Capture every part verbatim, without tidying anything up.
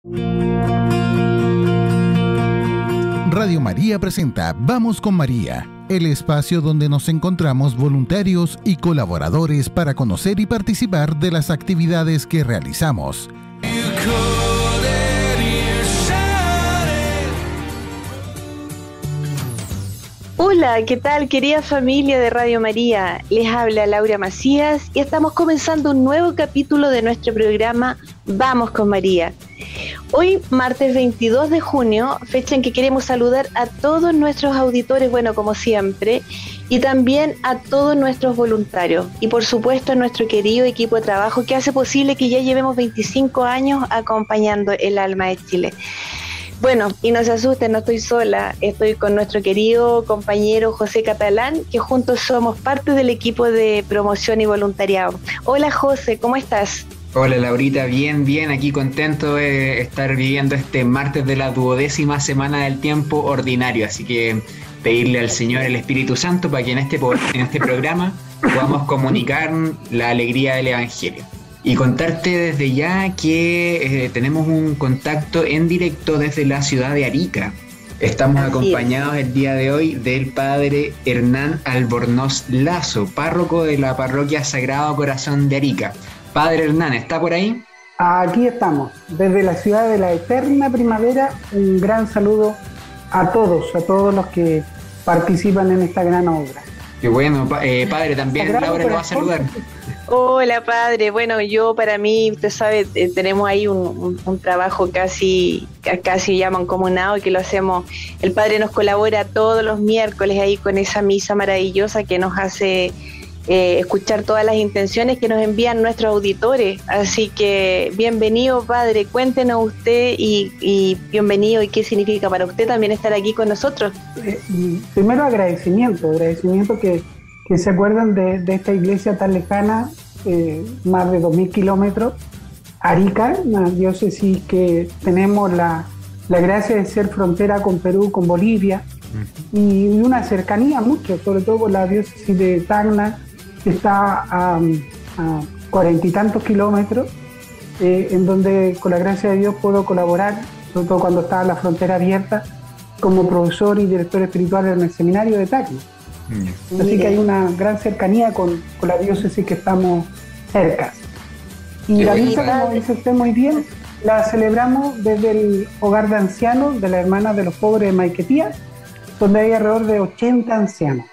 Radio María presenta Vamos con María, el espacio donde nos encontramos voluntarios y colaboradores para conocer y participar de las actividades que realizamos. Hola, ¿qué tal, querida familia de Radio María? Les habla Laura Macías y estamos comenzando un nuevo capítulo de nuestro programa Vamos con María. Hoy, martes veintidós de junio, fecha en que queremos saludar a todos nuestros auditores, bueno, como siempre, y también a todos nuestros voluntarios y por supuesto a nuestro querido equipo de trabajo que hace posible que ya llevemos veinticinco años acompañando el alma de Chile. Bueno, y no se asusten, no estoy sola, estoy con nuestro querido compañero José Catalán, que juntos somos parte del equipo de promoción y voluntariado. Hola José, ¿cómo estás? Hola Laurita, bien, bien, aquí contento de estar viviendo este martes de la duodécima semana del tiempo ordinario, así que pedirle al Señor el Espíritu Santo para que en este, en este programa podamos comunicar la alegría del Evangelio. Y contarte desde ya que eh, tenemos un contacto en directo desde la ciudad de Arica. Estamos Así acompañados es. el día de hoy del padre Hernán Albornoz Lazo, párroco de la parroquia Sagrado Corazón de Arica. Padre Hernán, ¿está por ahí? Aquí estamos, desde la ciudad de la eterna primavera, un gran saludo a todos, a todos los que participan en esta gran obra. Qué bueno, eh, padre, también Sagrado Laura lo va a saludar. Hola padre, bueno, yo para mí, usted sabe, eh, tenemos ahí un, un, un trabajo casi, casi llaman comunado, que lo hacemos, el padre nos colabora todos los miércoles ahí con esa misa maravillosa que nos hace eh, escuchar todas las intenciones que nos envían nuestros auditores, así que bienvenido padre, cuéntenos usted y, y bienvenido y qué significa para usted también estar aquí con nosotros. Eh, primero agradecimiento, agradecimiento que que se acuerdan de, de esta iglesia tan lejana, eh, más de dos mil kilómetros, Arica, una diócesis que tenemos la, la gracia de ser frontera con Perú, con Bolivia, uh-huh. y una cercanía mucho, sobre todo con la diócesis de Tacna, que está a cuarenta y tantos kilómetros, eh, en donde con la gracia de Dios puedo colaborar, sobre todo cuando está la frontera abierta, como profesor y director espiritual en el seminario de Tacna. Mm. Así que hay una gran cercanía con, con la diócesis que estamos cerca. Y la misa, como dice usted muy bien, la celebramos desde el hogar de ancianos de la Hermana de los Pobres de Maiquetía, donde hay alrededor de ochenta ancianos.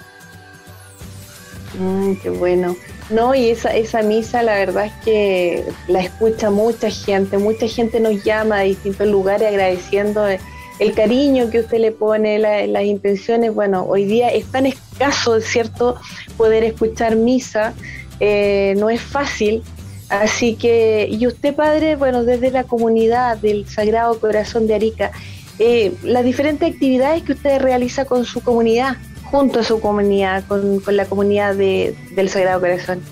Ay, qué bueno. No, y esa, esa misa la verdad es que la escucha mucha gente, mucha gente nos llama de distintos lugares agradeciendo el cariño que usted le pone, la, las intenciones. Bueno, hoy día es tan escaso, ¿cierto?, poder escuchar misa, eh, no es fácil, así que, y usted padre, bueno, desde la comunidad del Sagrado Corazón de Arica, eh, las diferentes actividades que usted realiza con su comunidad, junto a su comunidad, con, con la comunidad de, del Sagrado Corazón.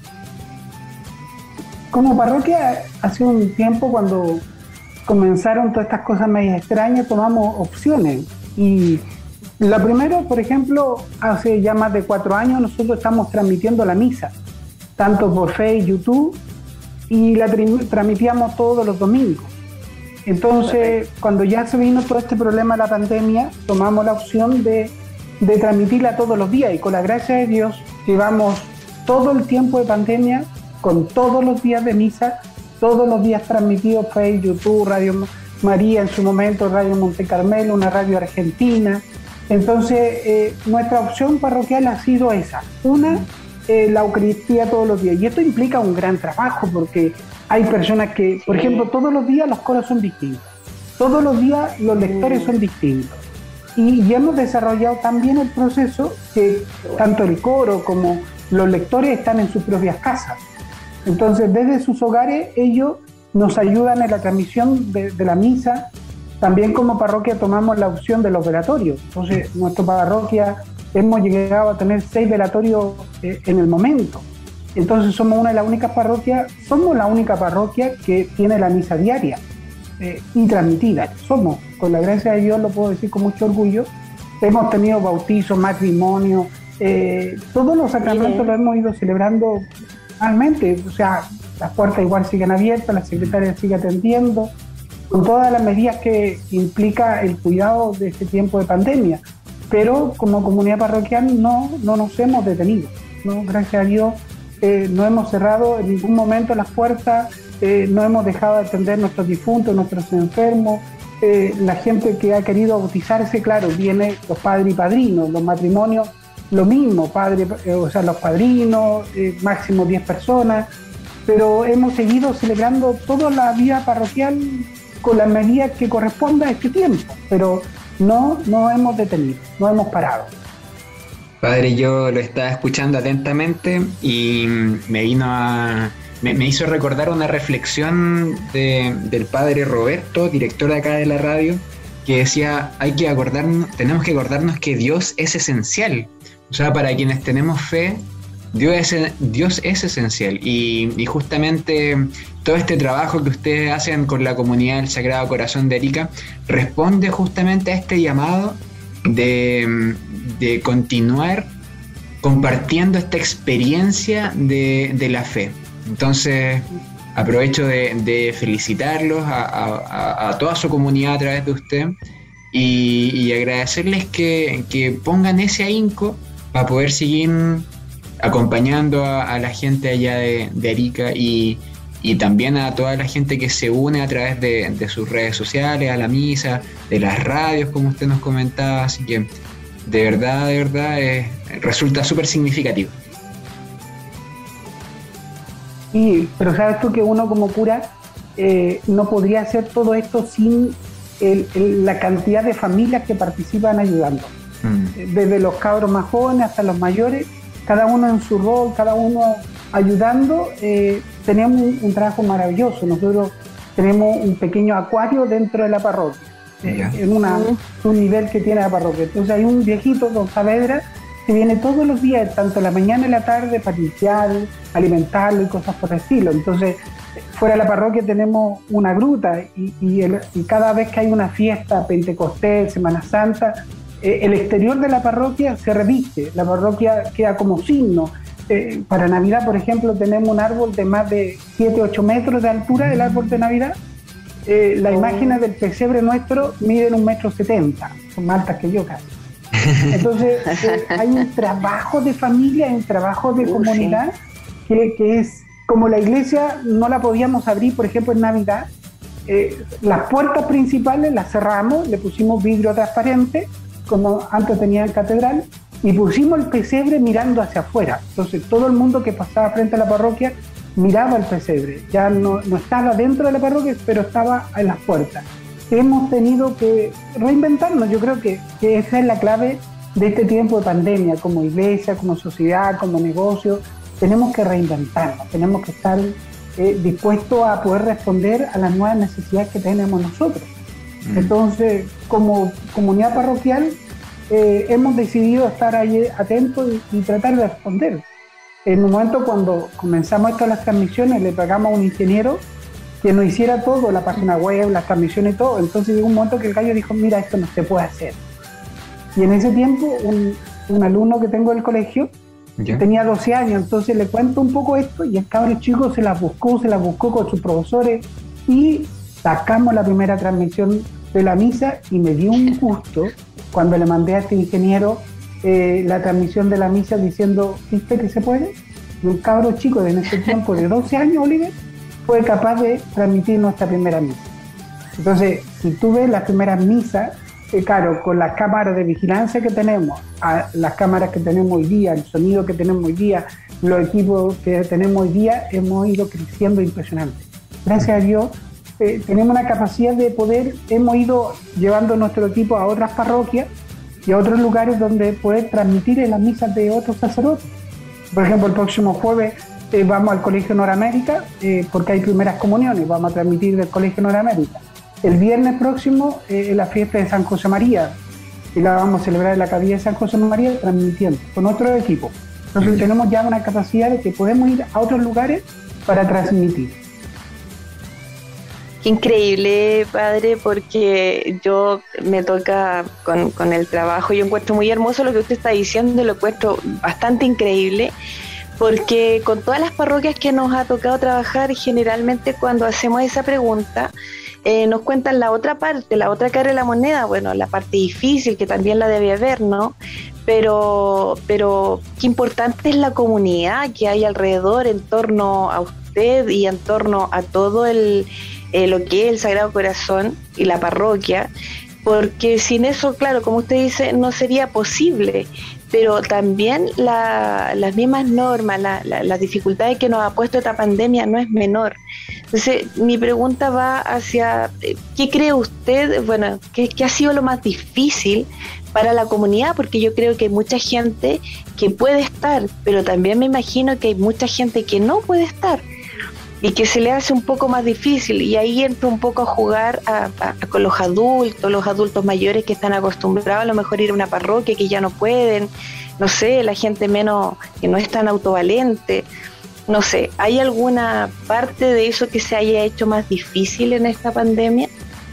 Como parroquia, hace un tiempo cuando comenzaron todas estas cosas medio extrañas, tomamos opciones. Y la primera, por ejemplo, hace ya más de cuatro años nosotros estamos transmitiendo la misa, tanto por Facebook, YouTube, y la tri- transmitíamos todos los domingos. Entonces, cuando ya se vino todo este problema de la pandemia, tomamos la opción de, de transmitirla todos los días, y con la gracia de Dios llevamos todo el tiempo de pandemia con todos los días de misa, todos los días transmitidos, Facebook, YouTube, Radio María en su momento, Radio Monte Carmelo, una radio argentina. Entonces, eh, nuestra opción parroquial ha sido esa. Una, eh, la Eucaristía todos los días. Y esto implica un gran trabajo, porque hay personas que, por ejemplo, todos los días los coros son distintos. Todos los días los lectores son distintos. Y ya hemos desarrollado también el proceso que tanto el coro como los lectores están en sus propias casas. Entonces, desde sus hogares, ellos nos ayudan en la transmisión de, de la misa. También como parroquia tomamos la opción de los velatorios. Entonces, nuestra parroquia hemos llegado a tener seis velatorios eh, en el momento. Entonces, somos una de las únicas parroquias, somos la única parroquia que tiene la misa diaria eh, y transmitida. Somos, con la gracia de Dios, lo puedo decir con mucho orgullo, hemos tenido bautizos, matrimonio, eh, todos los sacramentos los hemos ido celebrando realmente. O sea, las puertas igual siguen abiertas, la secretaria sigue atendiendo, con todas las medidas que implica el cuidado de este tiempo de pandemia. Pero como comunidad parroquial no, no nos hemos detenido, ¿no? Gracias a Dios eh, no hemos cerrado en ningún momento las puertas, eh, no hemos dejado de atender nuestros difuntos, nuestros enfermos, eh, la gente que ha querido bautizarse, claro, viene los padres y padrinos, los matrimonios, lo mismo, padre, eh, o sea, los padrinos, eh, máximo diez personas, pero hemos seguido celebrando toda la vida parroquial con las medidas que correspondan a este tiempo, pero no, no hemos detenido, no hemos parado. Padre, yo lo estaba escuchando atentamente y me vino a... Me, me hizo recordar una reflexión de, del padre Roberto, director de acá de la radio, que decía, hay que acordarnos, tenemos que acordarnos que Dios es esencial. O sea, para quienes tenemos fe, Dios es, Dios es esencial. Y, y justamente todo este trabajo que ustedes hacen con la comunidad del Sagrado Corazón de Arica responde justamente a este llamado de, de continuar compartiendo esta experiencia de, de la fe. Entonces, aprovecho de, de felicitarlos a, a, a toda su comunidad a través de usted y, y agradecerles que, que pongan ese ahínco para poder seguir acompañando a, a la gente allá de, de Arica y, y también a toda la gente que se une a través de, de sus redes sociales, a la misa, de las radios, como usted nos comentaba. Así que de verdad, de verdad, eh, resulta súper significativo. Sí, pero sabes tú que uno como cura eh, no podría hacer todo esto sin el, el, la cantidad de familias que participan ayudando. Mm. Desde los cabros más jóvenes hasta los mayores, cada uno en su rol, cada uno ayudando, eh, tenemos un, un trabajo maravilloso. Nosotros tenemos un pequeño acuario dentro de la parroquia, eh, en una, un nivel que tiene la parroquia. Entonces hay un viejito, don Saavedra, que viene todos los días, tanto en la mañana y la tarde, para limpiar, alimentarlo y cosas por el estilo. Entonces, fuera de la parroquia tenemos una gruta y, y, el, y cada vez que hay una fiesta, Pentecostés, Semana Santa, eh, el exterior de la parroquia se reviste, la parroquia queda como signo. Eh, para Navidad, por ejemplo, tenemos un árbol de más de siete a ocho metros de altura, el árbol de Navidad. Eh, las imágenes del pesebre nuestro miden un metro setenta, son más altas que yo casi. Entonces eh, hay un trabajo de familia, hay un trabajo de comunidad que, que es como la iglesia no la podíamos abrir, por ejemplo en Navidad, eh, las puertas principales las cerramos, le pusimos vidrio transparente como antes tenía el catedral y pusimos el pesebre mirando hacia afuera. Entonces todo el mundo que pasaba frente a la parroquia miraba el pesebre, ya no, no estaba dentro de la parroquia, pero estaba en las puertas. Hemos tenido que reinventarnos, yo creo que, que esa es la clave de este tiempo de pandemia, como iglesia, como sociedad, como negocio. Tenemos que reinventarnos, tenemos que estar eh, dispuestos a poder responder a las nuevas necesidades que tenemos nosotros. Mm. Entonces, como comunidad parroquial, eh, hemos decidido estar ahí atentos y, y tratar de responder. En un momento cuando comenzamos esto de las transmisiones, le pagamos a un ingeniero que nos hiciera todo, la página web, las transmisiones y todo. Entonces llegó un momento que el gallo dijo, mira, esto no se puede hacer. Y en ese tiempo, un, un alumno que tengo del colegio, ¿ya? Tenía doce años, entonces le cuento un poco esto, y el cabrón chico se las buscó, se las buscó con sus profesores, y sacamos la primera transmisión de la misa, y me dio un gusto cuando le mandé a este ingeniero eh, la transmisión de la misa diciendo, ¿viste que se puede? Y un cabrón chico de en ese tiempo de doce años, Oliver, fue capaz de transmitir nuestra primera misa. Entonces, si tú ves las primeras misas, eh, claro, con las cámaras de vigilancia que tenemos, a las cámaras que tenemos hoy día, el sonido que tenemos hoy día, los equipos que tenemos hoy día, hemos ido creciendo impresionante. Gracias a Dios, eh, tenemos una capacidad de poder, hemos ido llevando nuestro equipo a otras parroquias y a otros lugares donde poder transmitir en las misas de otros sacerdotes. Por ejemplo, el próximo jueves Eh, vamos al Colegio Noramérica eh, porque hay primeras comuniones, vamos a transmitir del Colegio Noramérica. El viernes próximo es eh, la fiesta de San José María y la vamos a celebrar en la capilla de San José María transmitiendo con otro equipo. Entonces tenemos ya una capacidad de que podemos ir a otros lugares para transmitir. Qué increíble, padre, porque yo me toca con, con el trabajo, yo encuentro muy hermoso lo que usted está diciendo, lo encuentro bastante increíble. Porque con todas las parroquias que nos ha tocado trabajar, generalmente cuando hacemos esa pregunta, eh, nos cuentan la otra parte, la otra cara de la moneda, bueno, la parte difícil, que también la debe haber, ¿no? Pero, pero qué importante es la comunidad que hay alrededor en torno a usted y en torno a todo el, eh, lo que es el Sagrado Corazón y la parroquia, porque sin eso, claro, como usted dice, no sería posible. Pero también la, las mismas normas, la, la, las dificultades que nos ha puesto esta pandemia no es menor. Entonces, mi pregunta va hacia, ¿qué cree usted, bueno, qué, qué ha sido lo más difícil para la comunidad? Porque yo creo que hay mucha gente que puede estar, pero también me imagino que hay mucha gente que no puede estar y que se le hace un poco más difícil, y ahí entra un poco a jugar a, a, a con los adultos, los adultos mayores que están acostumbrados a lo mejor ir a una parroquia, que ya no pueden, no sé, la gente menos, que no es tan autovalente, no sé, ¿hay alguna parte de eso que se haya hecho más difícil en esta pandemia?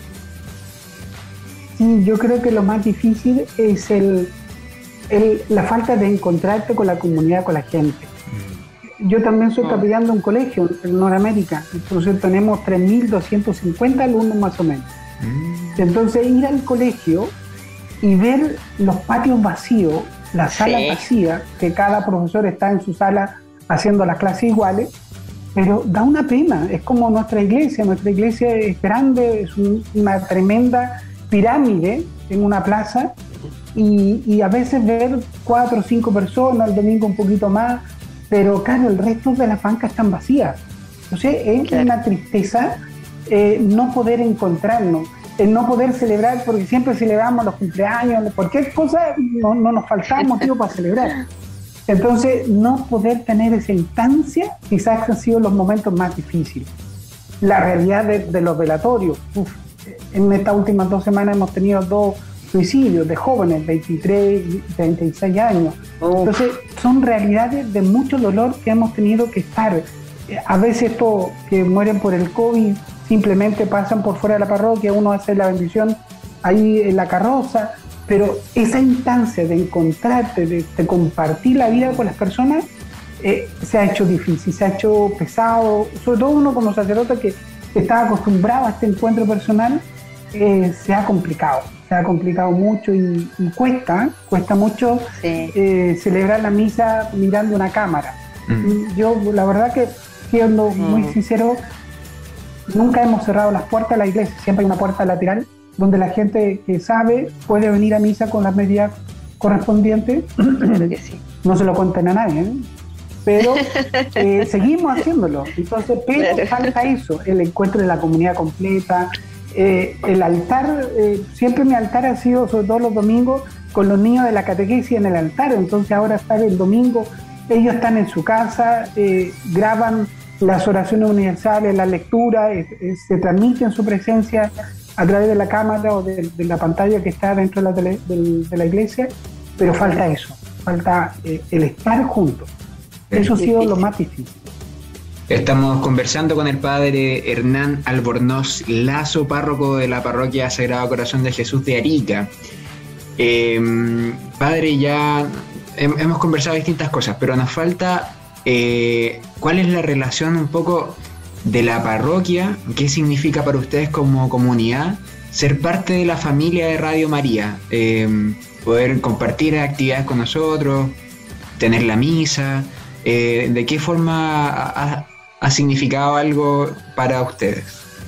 Sí, yo creo que lo más difícil es el, el, la falta de encontrarte con la comunidad, con la gente. Yo también soy capellán de un colegio en Norteamérica, entonces tenemos tres mil doscientos cincuenta alumnos más o menos. Mm. Entonces ir al colegio y ver los patios vacíos, la sala sí. vacía, que cada profesor está en su sala haciendo las clases iguales, pero da una pena. Es como nuestra iglesia, nuestra iglesia es grande, es un, una tremenda pirámide en una plaza, y, y a veces ver cuatro o cinco personas, el domingo un poquito más, pero claro, el resto de las bancas están vacías. Entonces es claro. una tristeza eh, no poder encontrarnos, el no poder celebrar, porque siempre celebramos los cumpleaños, cualquier cosa, no, no nos faltaba motivo para celebrar. Entonces, no poder tener esa instancia quizás han sido los momentos más difíciles. La realidad de, de los velatorios. Uf, en estas últimas dos semanas hemos tenido dos suicidios de jóvenes, veintitrés y treinta y seis años. Oh. Entonces, son realidades de mucho dolor que hemos tenido que estar. A veces estos que mueren por el COVID simplemente pasan por fuera de la parroquia, uno hace la bendición ahí en la carroza, pero esa instancia de encontrarte, de, de compartir la vida con las personas, eh, se ha hecho difícil, se ha hecho pesado, sobre todo uno como sacerdote que está acostumbrado a este encuentro personal, eh, se ha complicado. Se ha complicado mucho y, y cuesta, cuesta mucho sí. eh, celebrar la misa mirando una cámara. Mm. Yo, la verdad que, siendo mm. muy sincero, nunca hemos cerrado las puertas de la iglesia, siempre hay una puerta lateral donde la gente que sabe puede venir a misa con las medidas correspondientes. Claro que sí. No se lo cuenten a nadie, ¿eh? Pero eh, seguimos haciéndolo. Entonces, pero claro. falta eso, el encuentro de la comunidad completa. Eh, el altar, eh, siempre mi altar ha sido, sobre todo los domingos, con los niños de la catequesis en el altar. Entonces ahora está el domingo, ellos están en su casa, eh, graban las oraciones universales, la lectura, eh, eh, se transmite en su presencia a través de la cámara o de, de la pantalla que está dentro de la, tele, de, de la iglesia, pero falta eso, falta eh, el estar juntos. Eso ha sido lo más difícil. Estamos conversando con el padre Hernán Albornoz Lazo, párroco de la parroquia Sagrado Corazón de Jesús de Arica. Eh, padre, ya he- hemos conversado distintas cosas, pero nos falta eh, cuál es la relación un poco de la parroquia, qué significa para ustedes como comunidad ser parte de la familia de Radio María, eh, poder compartir actividades con nosotros, tener la misa, eh, de qué forma ha, ha significado algo para ustedes.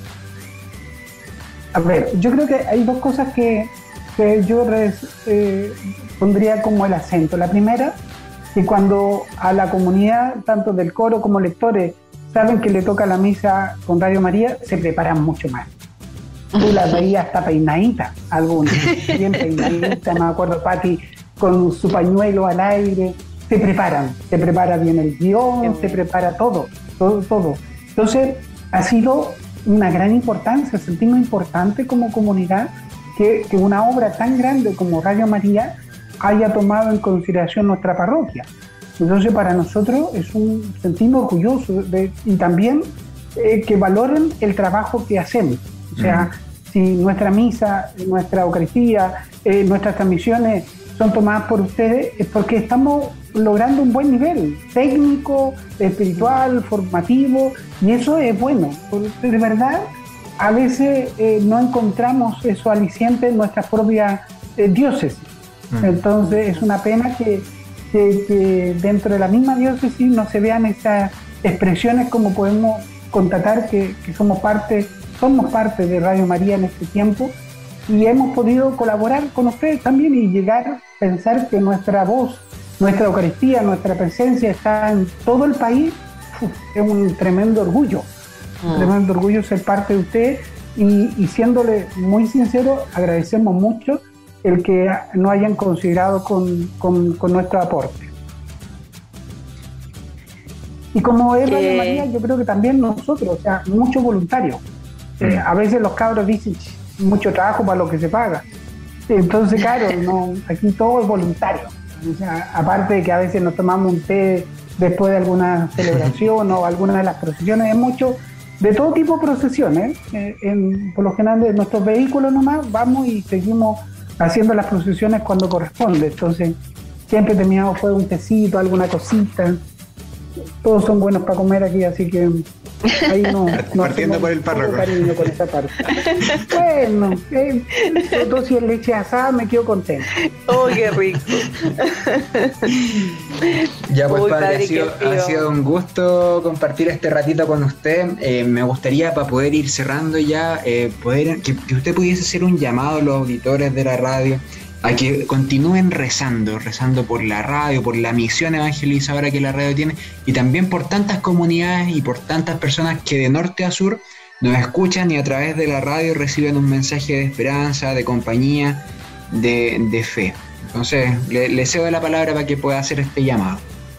A ver, yo creo que hay dos cosas que, que yo res, eh, pondría como el acento. La primera, que cuando a la comunidad, tanto del coro como lectores, saben que le toca la misa con Radio María, se preparan mucho más. Tú las veías hasta peinadita, algunas, bien peinadita, me acuerdo Pati con su pañuelo al aire, se preparan, se prepara bien el guión, se prepara todo, todo, todo. Entonces, ha sido una gran importancia, sentimos importante como comunidad que, que una obra tan grande como Radio María haya tomado en consideración nuestra parroquia. Entonces, para nosotros es un sentimos orgullosos de, y también eh, que valoren el trabajo que hacemos. O sea, uh-huh. si nuestra misa, nuestra Eucaristía, eh, nuestras transmisiones son tomadas por ustedes, es porque estamos logrando un buen nivel técnico, espiritual, formativo, y eso es bueno. De verdad, a veces eh, no encontramos eso aliciente en nuestras propias eh, diócesis. Mm. Entonces es una pena que, que, que dentro de la misma diócesis no se vean esas expresiones, como podemos constatar que, que somos parte, somos parte de Radio María en este tiempo, y hemos podido colaborar con ustedes también y llegar a pensar que nuestra voz, nuestra Eucaristía, nuestra presencia está en todo el país. Uf, es un tremendo orgullo, mm. un tremendo orgullo ser parte de ustedes, y, y siéndole muy sincero, agradecemos mucho el que nos hayan considerado con, con, con nuestro aporte. Y como es Radio María, yo creo que también nosotros, o sea, muchos voluntarios. Mm. Eh, a veces los cabros dicen, mucho trabajo para lo que se paga. Entonces, claro, no, aquí todo es voluntario. O sea, aparte de que a veces nos tomamos un té después de alguna celebración o alguna de las procesiones, es mucho, de todo tipo de procesiones. Eh, en, por lo general, de nuestros vehículos nomás vamos y seguimos haciendo las procesiones cuando corresponde. Entonces, siempre terminamos fue un tecito, alguna cosita. Todos son buenos para comer aquí, así que ahí no, no partiendo por el párroco. Cariño con esa parte. Bueno, eh, yo si es leche asada me quedo contento. Oh, qué rico. Ya pues, Uy, padre, padre ha, sido, ha sido un gusto compartir este ratito con usted. Eh, me gustaría, para poder ir cerrando ya, eh, poder que, que usted pudiese hacer un llamado a los auditores de la radio a que continúen rezando, rezando por la radio, por la misión evangelizadora que la radio tiene, y también por tantas comunidades y por tantas personas que de norte a sur nos escuchan y a través de la radio reciben un mensaje de esperanza, de compañía, de, de fe. Entonces, le, le cedo la palabra para que pueda hacer este llamado.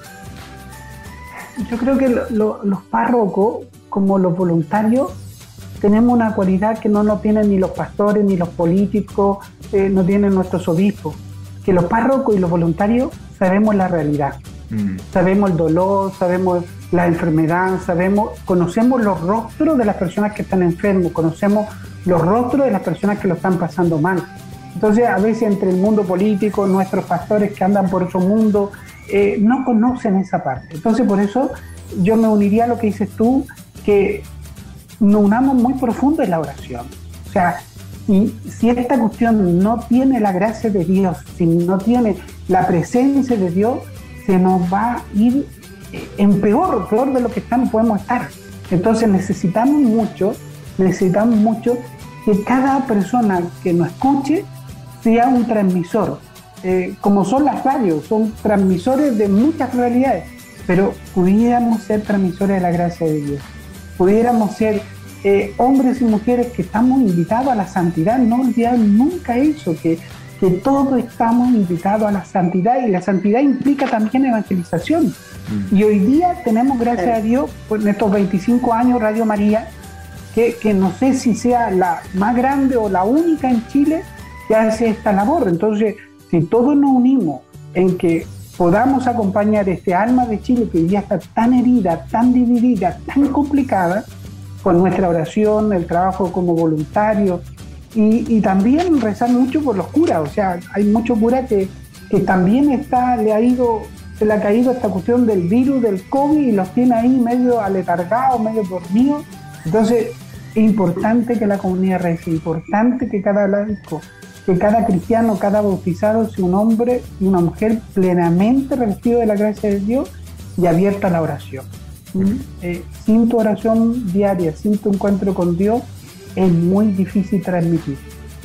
Yo creo que lo, lo, los párrocos, como los voluntarios, tenemos una cualidad que no lo tienen ni los pastores ni los políticos, eh, no tienen nuestros obispos, que los párrocos y los voluntarios sabemos la realidad, mm. sabemos el dolor, sabemos la enfermedad, sabemos, conocemos los rostros de las personas que están enfermos, conocemos los rostros de las personas que lo están pasando mal. Entonces, a veces entre el mundo político, nuestros pastores que andan por otro mundo, eh, no conocen esa parte. Entonces, por eso yo me uniría a lo que dices tú, que nos unamos muy profundo en la oración. O sea, y si esta cuestión no tiene la gracia de Dios, si no tiene la presencia de Dios, se nos va a ir en peor, peor de lo que estamos, podemos estar. Entonces necesitamos mucho, necesitamos mucho que cada persona que nos escuche sea un transmisor. Eh, como son las radios, son transmisores de muchas realidades, pero pudiéramos ser transmisores de la gracia de Dios. Pudiéramos ser eh, hombres y mujeres que estamos invitados a la santidad, no olvidar nunca eso, que, que todos estamos invitados a la santidad, y la santidad implica también evangelización. Mm. Y hoy día tenemos, gracias a Dios, por estos veinticinco años Radio María, que, que no sé si sea la más grande o la única en Chile que hace esta labor. Entonces, si todos nos unimos en que podamos acompañar este alma de Chile que ya está tan herida, tan dividida, tan complicada, con nuestra oración, el trabajo como voluntario, y, y también rezar mucho por los curas. O sea, hay muchos curas que, que también está, le ha ido, se le ha caído esta cuestión del virus, del COVID, y los tiene ahí medio aletargados, medio dormidos. Entonces, es importante que la comunidad rece, es importante que cada laico, que cada cristiano, cada bautizado sea un hombre y una mujer plenamente revestido de la gracia de Dios y abierta a la oración. ¿Mm? Eh, sin tu oración diaria, sin tu encuentro con Dios, es muy difícil transmitir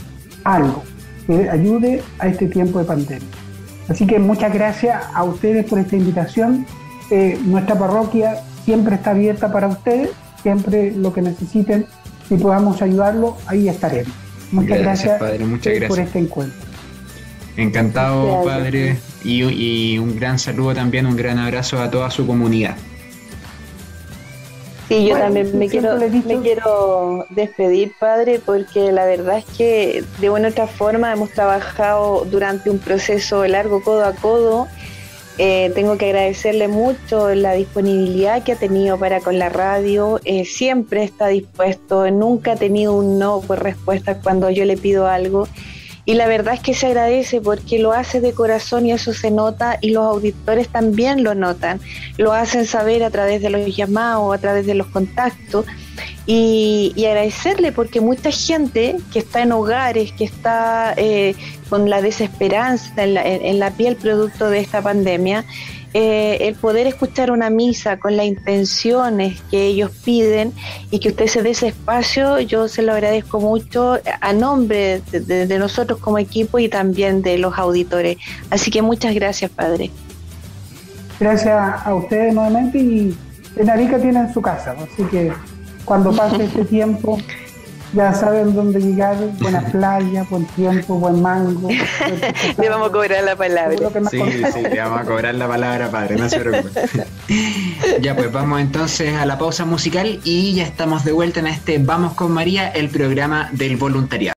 algo que ayude a este tiempo de pandemia. Así que muchas gracias a ustedes por esta invitación. Eh, nuestra parroquia siempre está abierta para ustedes, siempre lo que necesiten, si podamos ayudarlo, ahí estaremos. Muchas gracias, gracias padre, muchas gracias por este encuentro. Encantado, gracias, padre, y, y un gran saludo también, un gran abrazo a toda su comunidad. Sí, yo bueno, también me quiero, me quiero despedir, padre, porque la verdad es que de una u otra forma hemos trabajado durante un proceso largo, codo a codo. Eh, tengo que agradecerle mucho la disponibilidad que ha tenido para con la radio. Eh, siempre está dispuesto, nunca ha tenido un no por respuesta cuando yo le pido algo. Y la verdad es que se agradece porque lo hace de corazón y eso se nota, y los auditores también lo notan. Lo hacen saber a través de los llamados, a través de los contactos. y, y agradecerle porque mucha gente que está en hogares, que está eh, con la desesperanza en la, en, en la piel producto de esta pandemia, eh, el poder escuchar una misa con las intenciones que ellos piden y que usted se dé ese espacio, yo se lo agradezco mucho a nombre de, de, de nosotros como equipo y también de los auditores. Así que muchas gracias, Padre. Gracias a ustedes nuevamente, y en Arica tienen su casa, así que cuando pase este tiempo ya saben dónde llegar, buena playa, buen tiempo, buen mango. Le vamos a cobrar la palabra. Sí, sí, le vamos a cobrar la palabra, padre, no se preocupe. Ya pues, vamos entonces a la pausa musical y ya estamos de vuelta en este Vamos con María, el programa del voluntariado.